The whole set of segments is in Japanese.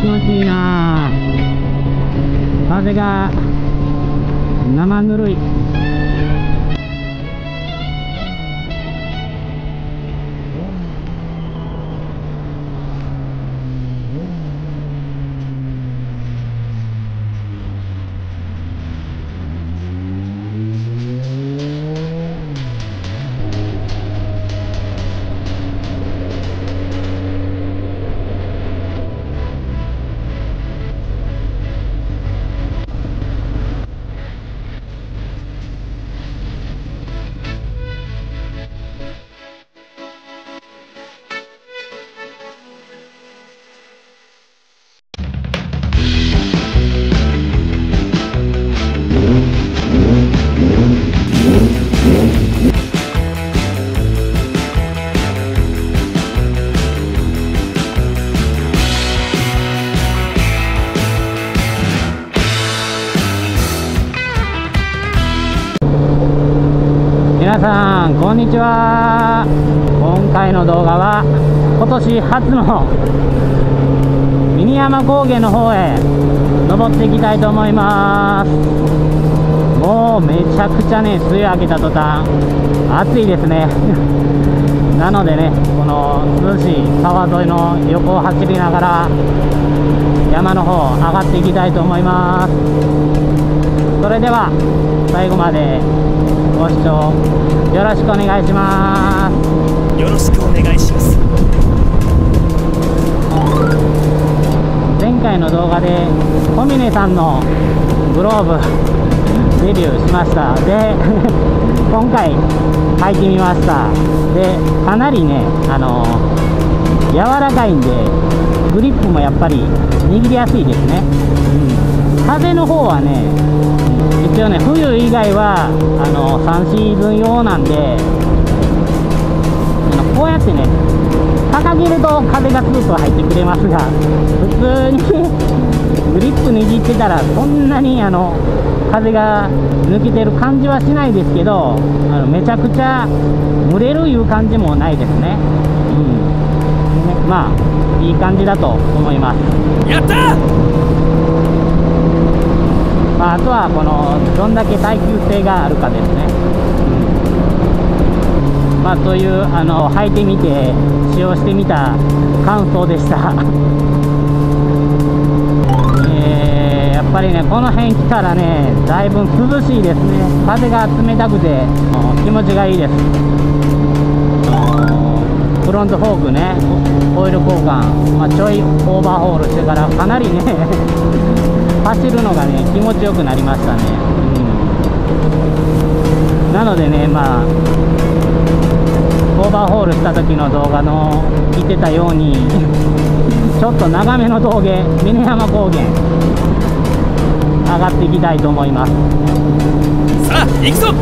気持ちいいな。風が生ぬるい。皆さんこんにちは。今回の動画は今年初の峰山高原の方へ登っていきたいと思います。もうめちゃくちゃね、梅雨明けた途端暑いですねなのでね、この涼しい川沿いの横を走りながら山の方上がっていきたいと思います。それでは最後までご視聴よろしくお願いします。 よろしくお願いします。 前回の動画で小峰さんのグローブデビューしました。で今回履いてみました。でかなりね、柔らかいんでグリップもやっぱり握りやすいですね。風の方はね、一応ね、冬以外は3シーズン用なんで、こうやってね掲げると風がスーッと入ってくれますが、普通にグリップ握ってたらそんなに風が抜けてる感じはしないですけど、めちゃくちゃ蒸れるいう感じもないですね。まあいい感じだと思います。 やったー。 あとはこのどんだけ耐久性があるかですね。という履いてみて使用してみた感想でしたやっぱりね、この辺来たらね、だいぶ涼しいですね。風が冷たくて気持ちがいいです。フロントフォークね、オイル交換、ちょいオーバーホールしてからかなりね走るのがね気持ちよくなりましたね。なのでね、オーバーホールした時の動画の言ってたようにちょっと長めの峠、峰山高原上がっていきたいと思います。 さあ行くぞ。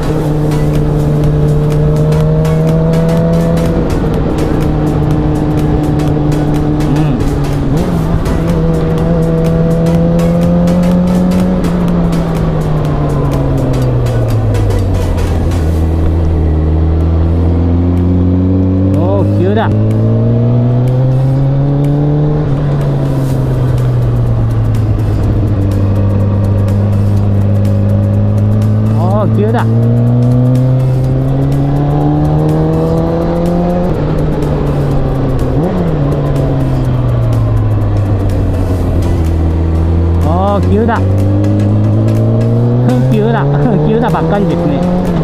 急だ。急だ。急だ。急だ。急だばっかりですね。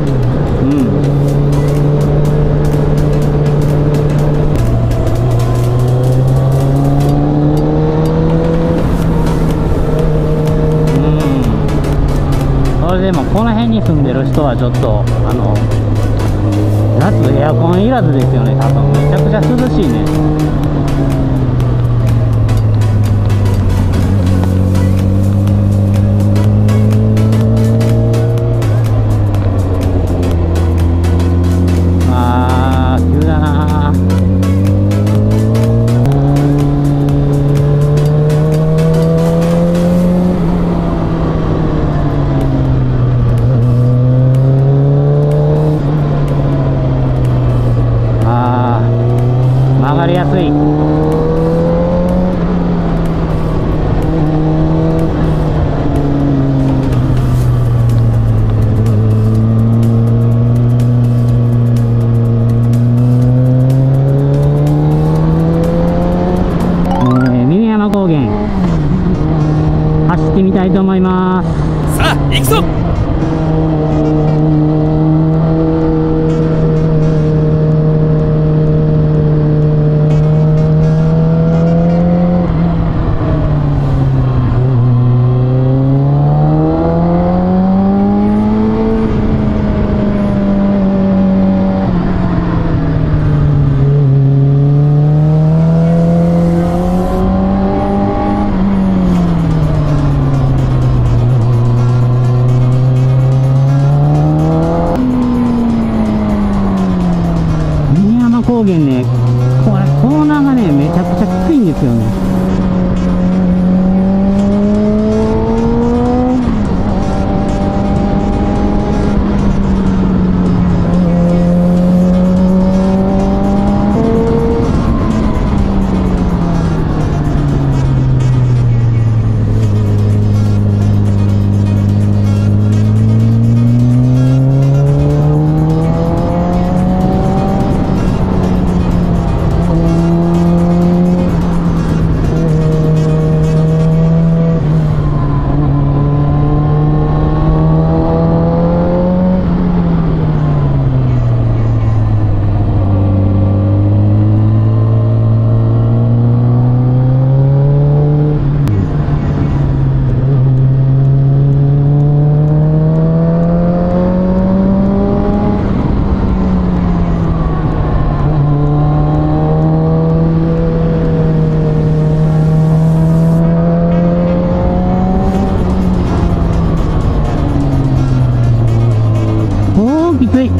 でもこの辺に住んでる人はちょっと夏エアコンいらずですよね。多分めちゃくちゃ涼しいね。急だな。曲がりやすい。 高原ね、これコーナーがねめちゃくちゃきついんですよね。きつい。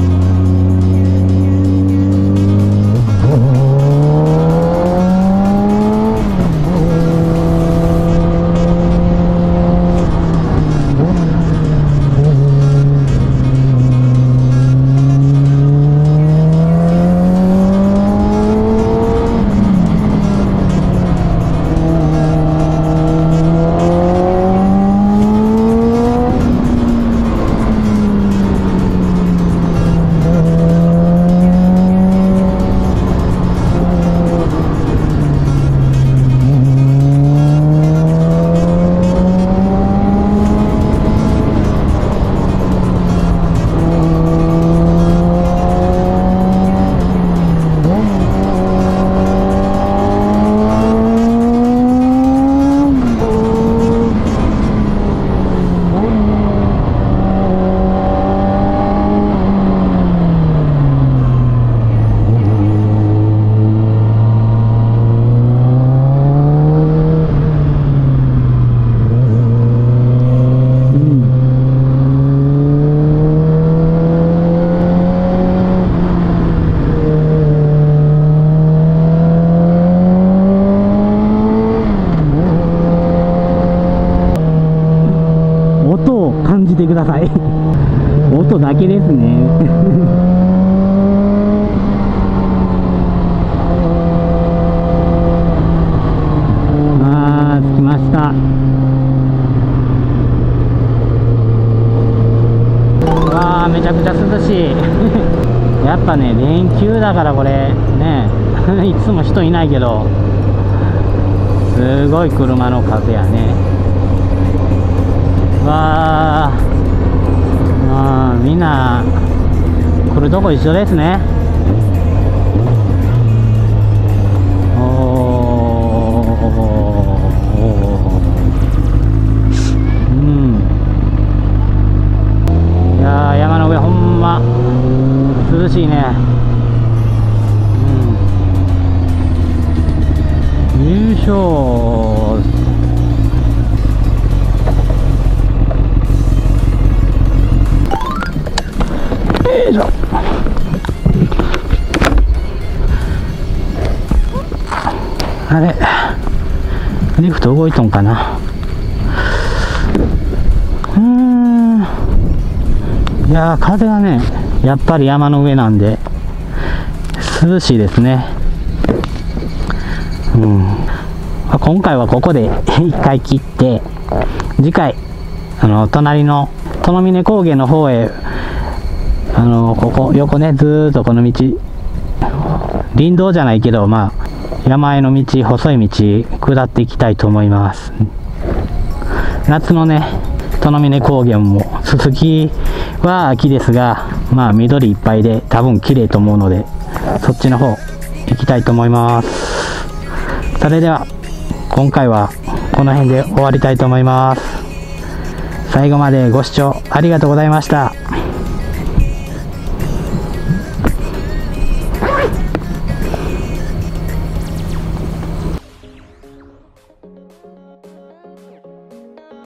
感じてください音だけですねあー着きました。わーめちゃくちゃ涼しいやっぱね連休だからこれねいつも人いないけどすごい車の数やね。わあ、みんな来るとこ一緒ですね。いやー山の上ほんま涼しいね。優勝あれリフト動いとんかな。いやー風がねやっぱり山の上なんで涼しいですね。今回はここで一回切って次回隣の殿峰高原の方へここ横ねずーっとこの道林道じゃないけどまあ山あいの道細い道下っていきたいと思います。夏のね殿峰高原もススキは秋ですがまあ緑いっぱいで多分綺麗と思うのでそっちの方行きたいと思います。それでは今回はこの辺で終わりたいと思います。最後までご視聴ありがとうございました。